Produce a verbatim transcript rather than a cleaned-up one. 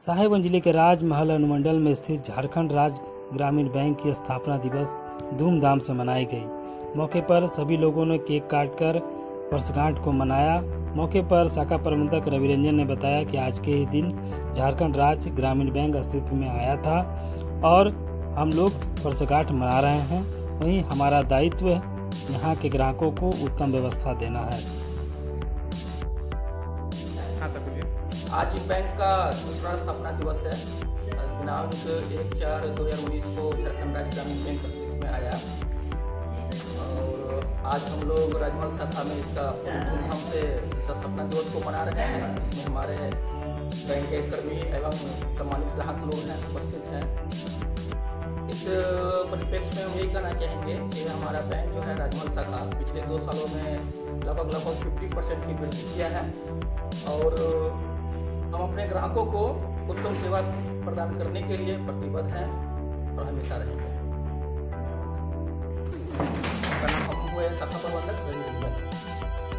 साहेबगंज जिले के राजमहल अनुमंडल में स्थित झारखंड राज्य ग्रामीण बैंक की स्थापना दिवस धूमधाम से मनाई गई। मौके पर सभी लोगों ने केक काटकर वर्षगांठ को मनाया। मौके पर शाखा प्रबंधक रवि रंजन ने बताया कि आज के ही दिन झारखंड राज्य ग्रामीण बैंक अस्तित्व में आया था और हम लोग वर्षगांठ मना रहे हैं। वहीं हमारा दायित्व यहाँ के ग्राहकों को उत्तम व्यवस्था देना है। आज बैंक का दूसरा स्थापना दिवस है। दिनांक एक चार दो हजार उन्नीस को झारखंड राज्य ग्रामीण बैंक अस्तित्व में आया और आज हम लोग राजमहल शाखा में इसका धूमधाम से स्थापना दिवस को मना रहे हैं। इसमें हमारे बैंक के कर्मी एवं सम्मानित ग्राहक लोग हैं उपस्थित हैं। इस परिप्रेक्ष्य में हम यही कहना चाहेंगे कि हमारा बैंक जो है राजमहल शाखा पिछले दो सालों में लगभग लगभग फिफ्टी परसेंट की वृद्धि किया है और हम अपने ग्राहकों को उत्तम सेवा प्रदान करने के लिए प्रतिबद्ध हैं और हमेशा रहेंगे। हम हुए शाखा प्रबंधक रवि रंजन।